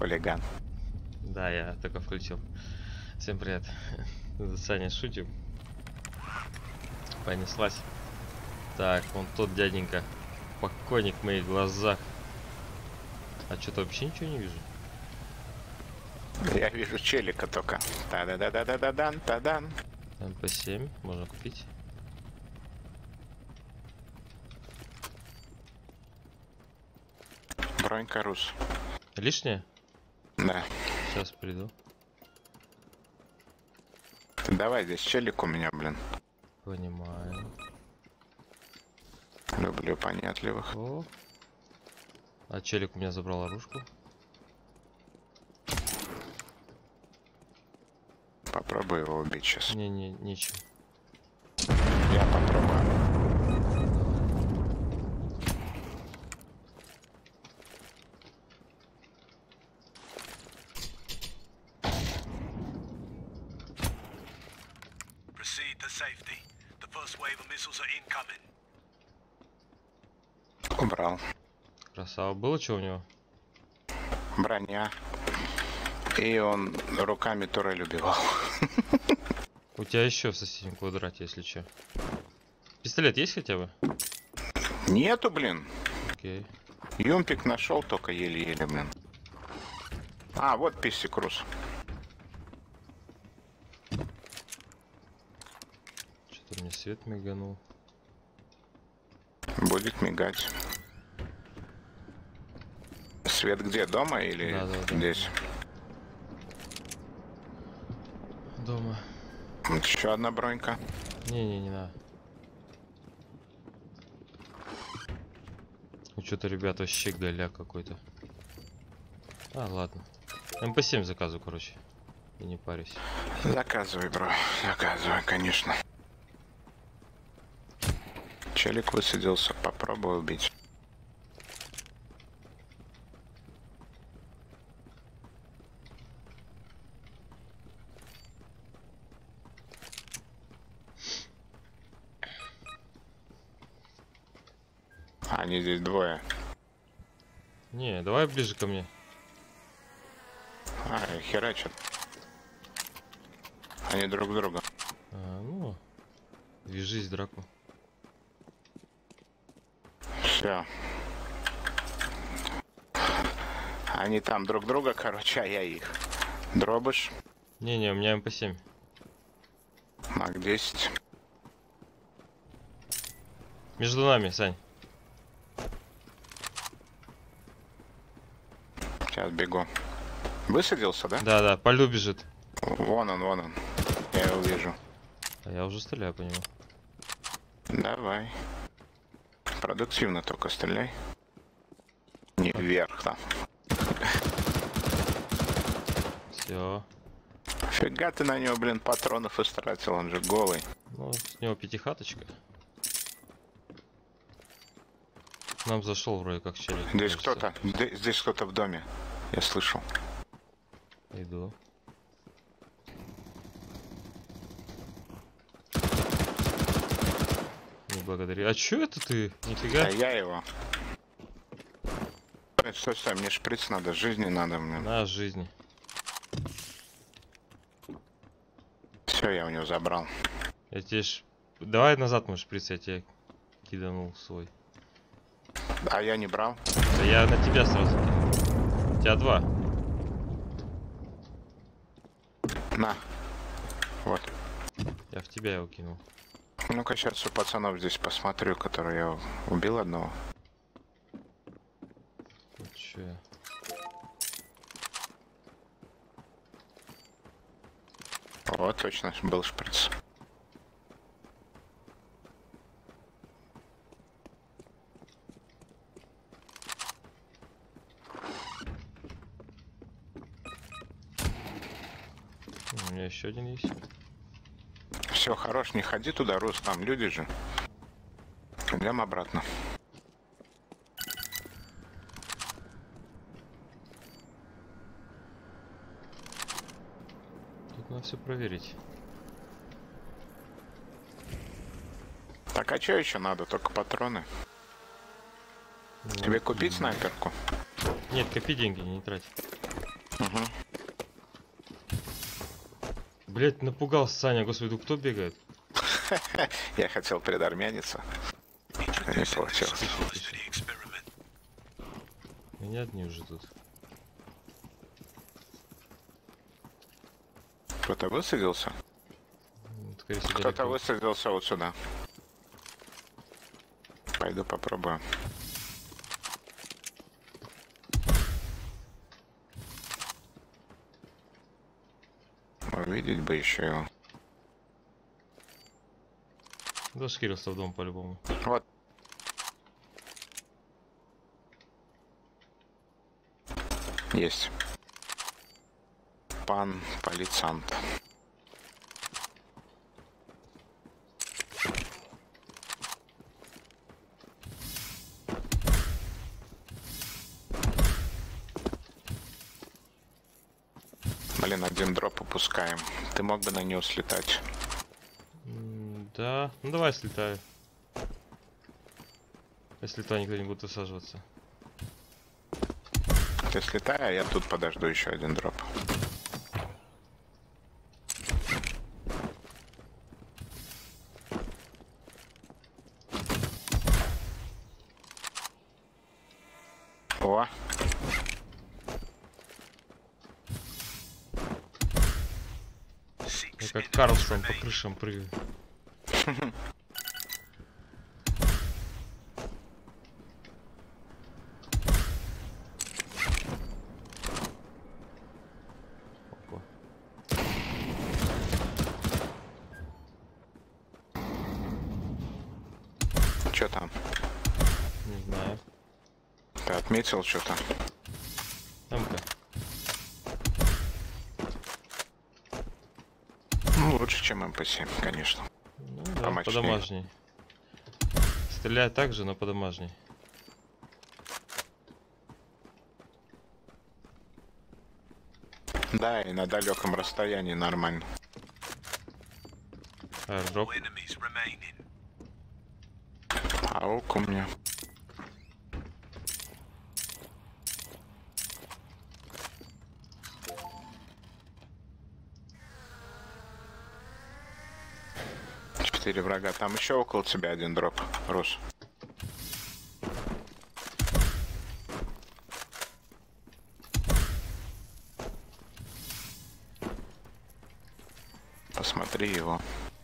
Хулиган. Да, я только включил. Всем привет. Саня, шутим. Понеслась. Так, вон тот дяденька. Покойник в моих глазах. А что-то вообще ничего не вижу. Я вижу челика только. Та-да-да-да-да-дан, та-дан. МП7 можно купить. Бронька рус. Лишнее? Да. Сейчас приду. Ты давай, здесь челик у меня, блин. Понимаю. Люблю понятливых. О. А челик у меня забрал оружку. Попробуй его убить сейчас. Не, нечем. Я попробую. Proceed to safety. The first wave of missiles are incoming. Убрал. Красава. Было что у него? Броня. И он руками турель убивал. У тебя еще в соседнем квадрате, если что. Пистолет есть хотя бы? Нету, блин. Окей. Юмпик нашел только еле-еле, блин. А, вот писик рус. Что-то мне свет миганул. Будет мигать. Свет где? Дома или Да. здесь? Дома. Вот еще одна бронька. Не надо. Ну что-то, ребята, вообще голяк какой-то. А, ладно. МП7 заказываю, короче. И не парюсь. Заказывай, бро. Заказывай, конечно. Челик высадился. Попробуй убить. Они здесь двое. Не, давай ближе ко мне. А, херачат. Они друг друга. Ну, вяжись, драку. Все. Они там друг друга, короче, а я их. Дробыш. Не, у меня МП7. Мак 10. Между нами, Сань. Сейчас бегу. Высадился, да? Да, полю бежит. Вон он. Я его вижу. А я уже стреляю по нему. Давай. Продуктивно только стреляй. Не вверх там. Все. Фига ты на него, блин, патронов истратил, он же голый. Ну, с него пятихаточка. Нам зашел вроде как челик. Здесь кто-то. Здесь кто-то в доме. Я слышал. Иду. Не благодари. А чё это ты? Нифига. А я его. Стой, мне шприц надо, жизни надо мне. На жизни. Все, я у него забрал. Я тебе Давай назад мой шприц, я тебе киданул свой. А я не брал. Да я на тебя сразу кинул. У тебя два. На. Вот. Я в тебя его кинул. Ну-ка, сейчас у пацанов здесь посмотрю, который я убил одного. Вот чё я. Вот, точно, был шприц. У меня еще один есть. Все, хорош, не ходи туда, Рус, там люди же. Идем обратно. Тут надо все проверить. Так, а что еще надо? Только патроны. Тебе купить снайперку? Нет, копи деньги, не трать. Угу. Блять, напугал Саня, господи, кто бегает? Я хотел предармяниться. Не получилось. Stars to the experiment. Они одни уже тут. Кто-то высадился? Скорее всего, Кто-то далеко. высадился вот сюда. Пойду попробую. Увидеть бы еще его. Зашкирился в дом по-любому. Вот. Есть. Пан полицант. Блин, один дроп упускаем. Ты мог бы на него слетать? Да, ну давай слетаю. Если то никто не будет высаживаться. Ты слетай, а я тут подожду еще один дроп. О! Я как Карлсон по крышам прыгаю. Опа. Че там? Не знаю. Ты отметил что-то? М-ка. Ну, лучше, чем МП-7, конечно. Ну да, Помощнее. подомажней. Стреляет так же, но подомажней. Да, и на далеком расстоянии нормально. Аэродроп. All enemies remaining. Аук у меня. Четыре врага. Там еще около тебя один дроп, Рус. Посмотри его.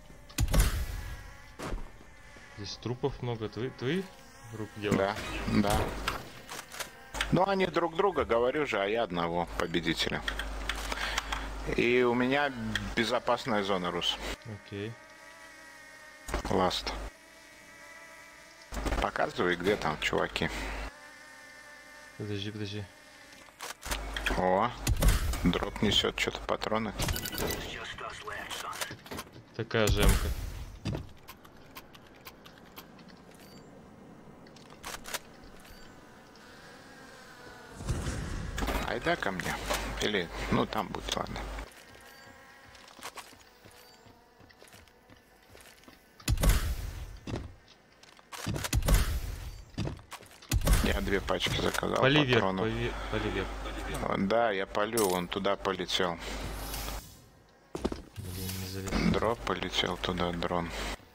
Здесь трупов много. Твои рук дело? Да, да. Ну, они друг друга, говорю же, а я одного победителя. И у меня безопасная зона, Рус. Окей. Ласт. Показывай, где там чуваки. Подожди, подожди. О, дроп несет что-то патроны. Такая же М-ка. Айда ко мне. Или, ну, там будет, ладно. Я 2 пачки заказал Пали вверх, патронов. пали вверх. Да, я полю, он туда полетел. Блин, не залез. Дроп полетел туда, дрон.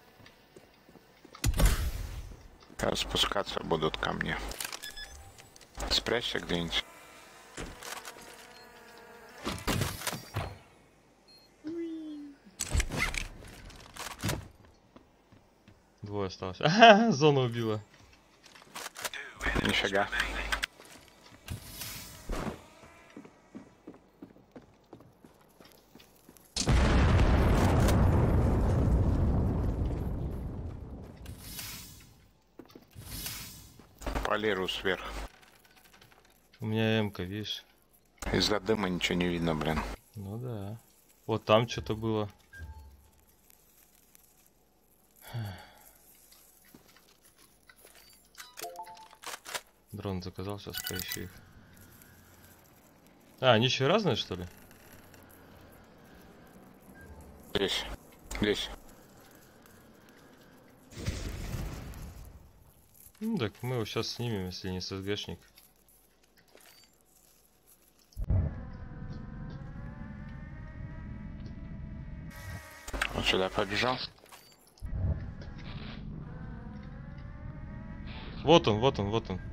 Сейчас спускаться будут ко мне. Спрячься где-нибудь. Двое осталось. Ага, зона убила. Two enemies Нифига. remaining. Полиру сверх. У меня М-ка, видишь? Из-за дыма ничего не видно, блин. Ну да. Вот там что-то было. Дрон заказал, сейчас поищу их. А, они еще разные, что ли? Здесь. Здесь. Ну так, мы его сейчас снимем, если не ССГшник. Он сюда побежал. Вот он, вот он, вот он.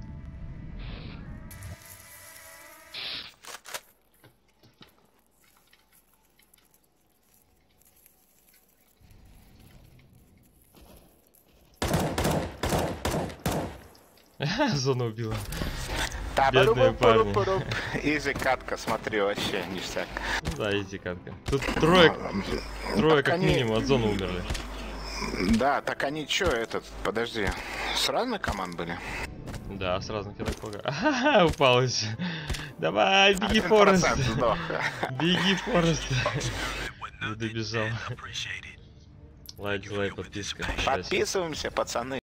Зона убила. Бедные парни. Изи катка, смотри, вообще ништяк. Да, иди катка. Тут трое Так как они- минимум от зоны умерли. Да, так они чё, подожди, с разных команд были? Да, сразу кидок пога. Ага, упал еще. Давай, беги, 1% Форест. сдох. Беги, Форест. When Не nothing добежал. appreciated. Лайк, дизлайк, подписка. Счастья. Подписываемся, пацаны.